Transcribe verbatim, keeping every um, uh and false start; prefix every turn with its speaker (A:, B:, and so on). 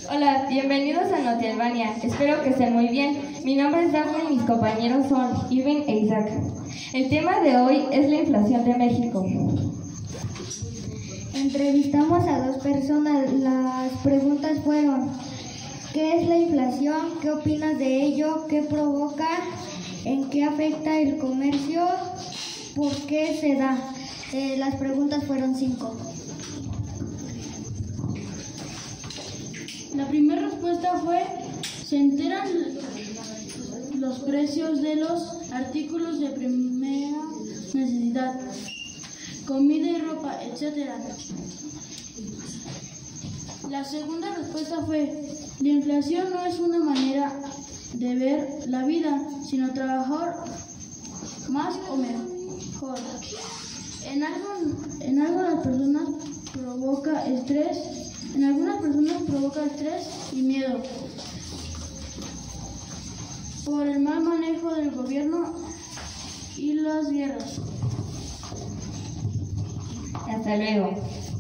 A: Hola, bienvenidos a Noti Albania. Espero que estén muy bien. Mi nombre es Daphne y mis compañeros son Irving e Isaac. El tema de hoy es la inflación de México.
B: Entrevistamos a dos personas. Las preguntas fueron: ¿qué es la inflación? ¿Qué opinas de ello? ¿Qué provoca? ¿En qué afecta el comercio? ¿Por qué se da? Eh, las preguntas fueron cinco.
C: La primera respuesta fue: ¿se enteran los precios de los artículos de primera necesidad, comida y ropa, etcétera? La segunda respuesta fue: la inflación no es una manera de ver la vida, sino trabajar más o mejor. En, algo, en algunas personas provoca estrés, en algunas personas provoca estrés y miedo por el mal manejo del gobierno y las guerras.
A: Hasta luego.